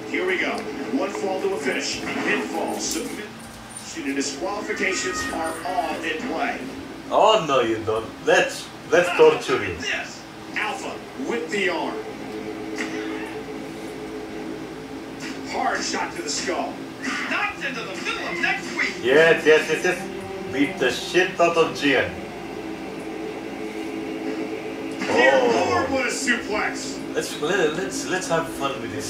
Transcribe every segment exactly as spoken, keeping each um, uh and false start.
Here we go. One fall to a finish. Pinfall, submission, and disqualifications are all in play. Oh no, you don't. Let's let's torture you. This Alpha with the arm. Hard shot to the skull. Knocked into the middle of next week. Yes, yes, yes, yes. Beat the shit out of Gian. Dear Oh. Lord, what a suplex! Let's let's let's have fun with this.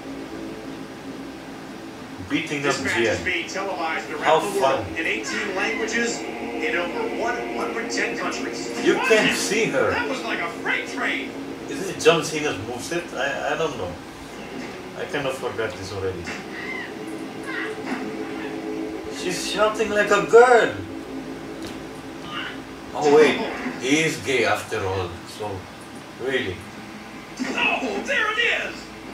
Beating up This match Gian. is being televised around How the fun. world in eighteen languages in over one hundred ten countries. You can't see her. That was like a freight train. Is it John Cena's moveset? I I don't know. I kind of forgot this already. She's shouting like a girl. Oh wait, he is gay after all. So really. Oh, there it is!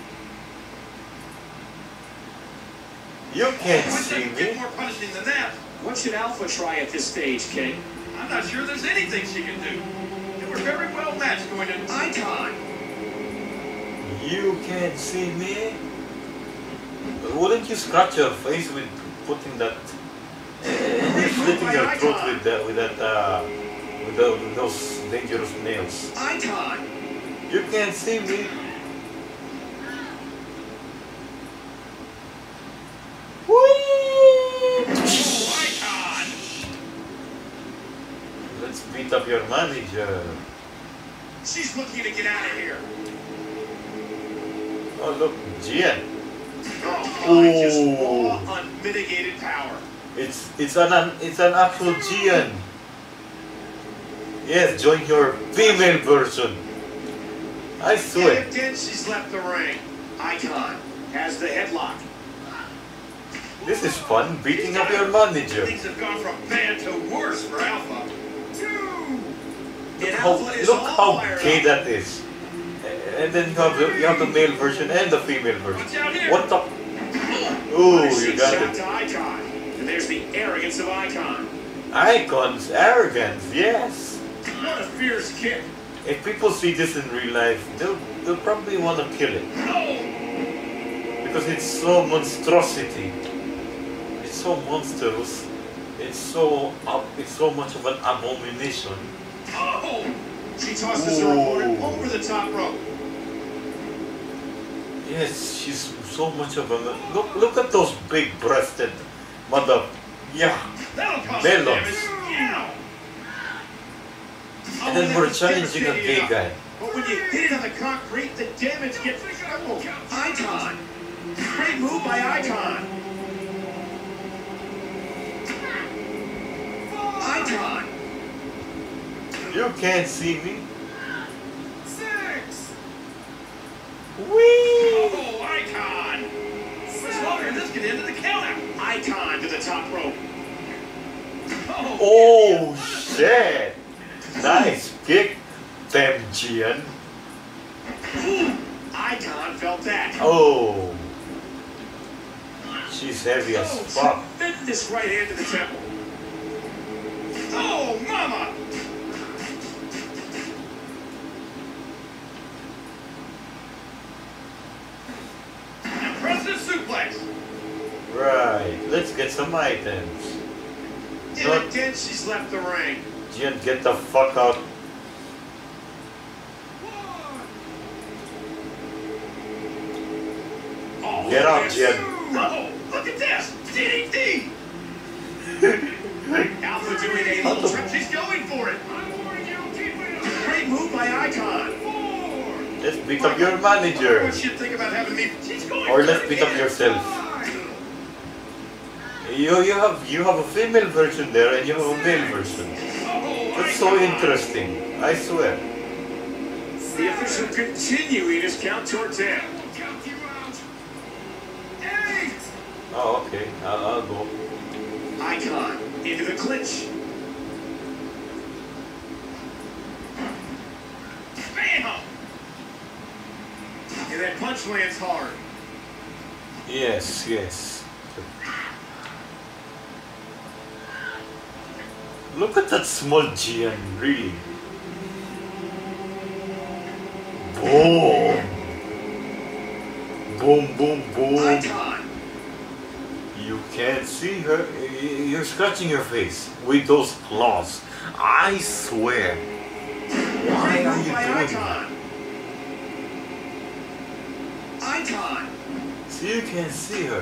You can't What see doesn't get me. more punishing than that? What should Alpha try at this stage, King? I'm not sure there's anything she can do. They were very well matched going to Icon. You can't see me. Wouldn't you scratch your face with putting that? And you're slitting your throat with that, with that, uh, with, the, with those dangerous nails. Icon. You can't see me. Whee! Icon. Let's beat up your manager. She's looking to get out of here. Oh look, Gian. Oh, my, just raw, unmitigated power. It's it's an it's an actual Gian. Yes, join your female version. I And swear. again, she's left the ring. Icon has the headlock. This is fun, beating up your manager. Things have gone from bad to worse for Alpha. Two. Look And how, Alpha is look all how fired gay up. that is. And then you have the you have the male version and the female version. Watch out here. What the? Ooh, Punishing you got shot it. to Icon. And there's the arrogance of Icon. Icon's arrogance, yes. What a fierce kick. If people see this in real life, they'll they'll probably want to kill it Oh. because it's so monstrosity. It's so monstrous. It's so up. It's so much of an abomination. Oh. She tosses her opponent over the top rope. Yes, she's so much of a look. Look at those big-breasted mother. Yeah. That'll cause Melons. damage. Yeah. And then we're challenging a gay guy. But when you hit it on the concrete, the damage gets triple. Icon. Great move by Icon. Icon. You can't see me. Six. Whee! Oh, Icon. Much longer than this could end to the counter. Icon to the top rope. Oh, Oh shit! Nice kick, damn Gian. Icon felt that. Oh, she's heavy as fuck. Tremendous right hand to the temple. Oh, mama! Impressive suplex. Right, let's get some items. And Not- again, she's left the ring. Gian, get the fuck out. Oh, Get out, and Gian. Oh, look at this! D D T! Alpha doing a little trip. She's going for it. Great move by Icon. Let's beat up your manager. What she'd think about having me? She's going Or for let's it beat up again. yourself. You you have you have a female version there and you have a male version. Oh, That's so Icon. interesting. I swear. The official continuing his count toward ten. Eight. Oh, okay. I'll, I'll go. Icon into the clinch. Bam! And that punch lands hard. Yes, yes. Look at that small Gian, really. Boom! boom, boom, boom. Icon. You can't see her. You're scratching your face with those claws. I swear. Why are you doing that? Icon. So you can see her.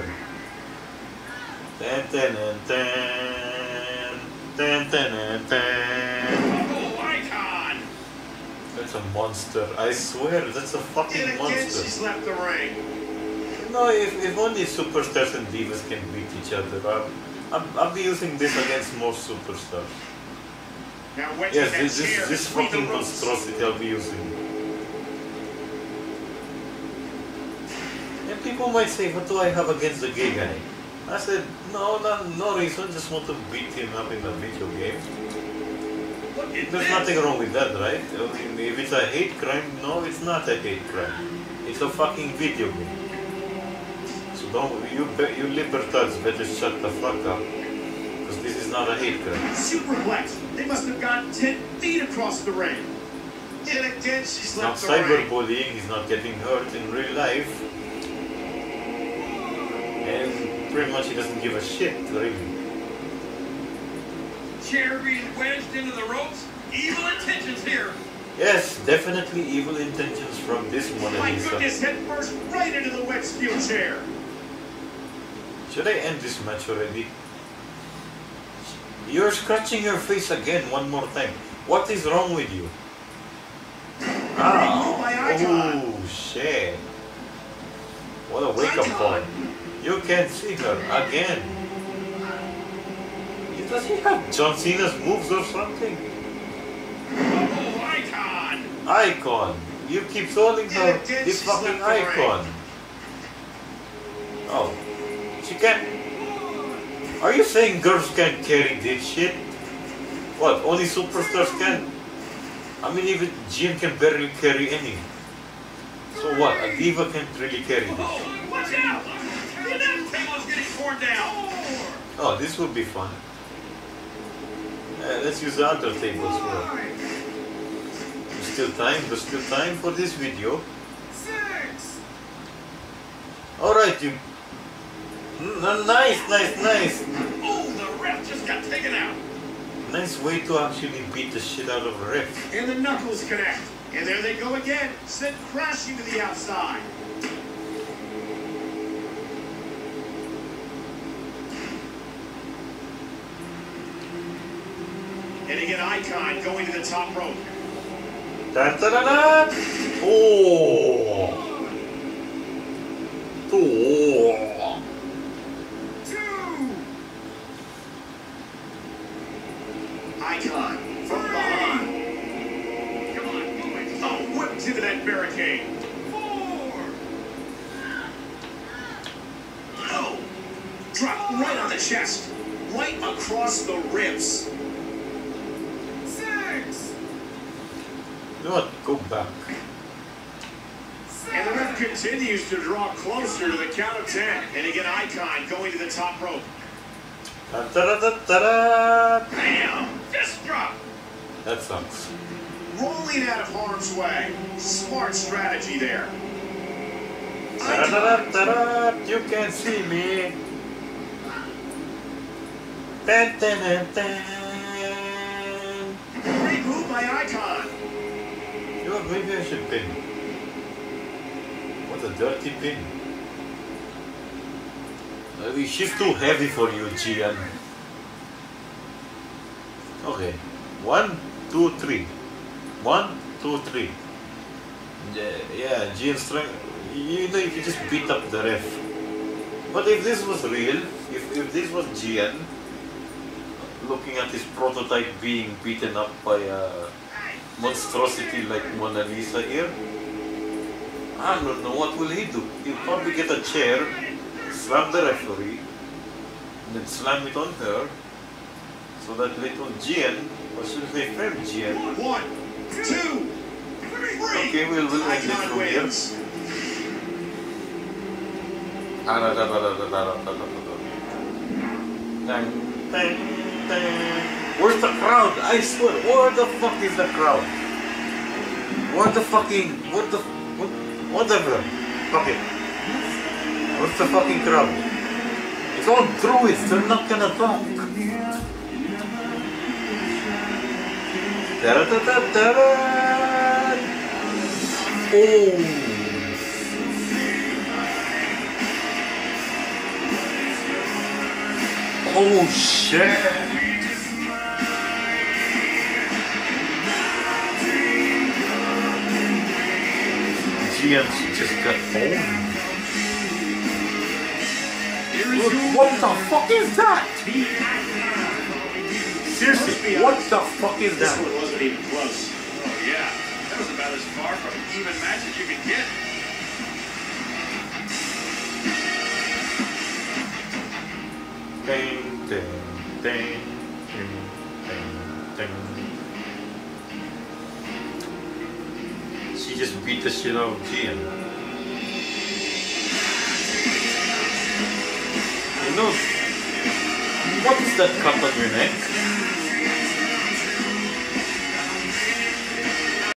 Dun, dun, dun, dun, dun, dun, dun. Oh, Icon. That's a monster. I swear, that's a fucking And again, monster. she's left the ring. No, if, if only superstars and divas can beat each other, I'll, I'll, I'll be using this against most superstars. Now, when Yes, that this, chair this, this between fucking the ropes. monstrosity I'll be using. And people might say, what do I have against the gay guy? I said, no, no, no reason, just want to beat him up in a video game. Look at There's this. nothing wrong with that, right? I mean, if it's a hate crime, no, it's not a hate crime. It's a fucking video game. So don't, you, be, you libertards better shut the fuck up. Because this is not a hate crime. Superplex. They must have gotten ten feet across the ring. And again, she's It's not left the ring. cyberbullying, he's not getting hurt in real life. And pretty much he doesn't give a shit, really. Chair being wedged into the ropes. Evil intentions here. Yes, definitely evil intentions from this Mona My Lisa. goodness, head first right into the wet steel chair. Should I end this match already? You're scratching your face again one more time. What is wrong with you? Removed by Icon. Oh shit. What a wake-up call. You can't see her again. Does he have John Cena's moves or something? Oh, Icon. Icon. You keep calling her And again, the she's fucking left the ring. icon. Oh. She can't. Are you saying girls can't carry this shit? What? Only superstars can? I mean, even Gian can barely carry any. So what? A diva can't really carry this. Oh, watch out. The announce table's getting torn down. Oh, this will be fun. Uh, let's use the other table as well. There's still time, there's still time for this video. Six. Alright, you... N nice, nice, nice. Oh, the ref just got taken out. Nice way to actually beat the shit out of a ref. And the knuckles connect. And there they go again, sent crashing to the outside. And again, Icon going to the top rope. Dun, dun, dun, dun. Oh. Oh. Two. Icon from behind. Come on, boys. Oh, whip to the net barricade. Four. Oh. Drop right on the chest. Right across the ribs. You know what? Go back. And the ref continues to draw closer to the count of ten. And again, Icon going to the top rope. Dun, dun, dun, dun, dun. Bam! Fist drop. That sucks. Rolling out of harm's way. Smart strategy there. Dun, dun, dun, dun, dun. You can't see me. Dun, dun, dun, dun. Great move by Icon. You know, maybe I should pin. What a dirty pin. Maybe she's too heavy for you, Gian. Okay. One, two, three. One, two, three. Yeah, yeah, Gian strength. You know, if you just beat up the ref. But if this was real, if, if this was Gian, looking at his prototype being beaten up by a monstrosity like Mona Lisa here, I don't know what will he do. He'll probably get a chair, slam the referee, and then slam it on her, so that little Gian, or should I say friend Gian. One, two, three. Okay, we'll, we'll end it Icon from here. wins. Dang, dang, dang. Where's the crowd? I swear, where the fuck is the crowd? Where the fucking, what the, what, whatever. Fuck it. What's the fucking trouble? It's all druids, they're not gonna talk. Da-da-da-da-da-da. Oh. Oh shit. Gian just got owned. Look, what the fuck is that? Seriously, what the fuck is This that? one wasn't even close. Oh, yeah. That was about as far from an even match as you could get. Ding, ding, ding, ding, ding, ding. She just beat the shit out of Gian. You know, what is that cut on your neck?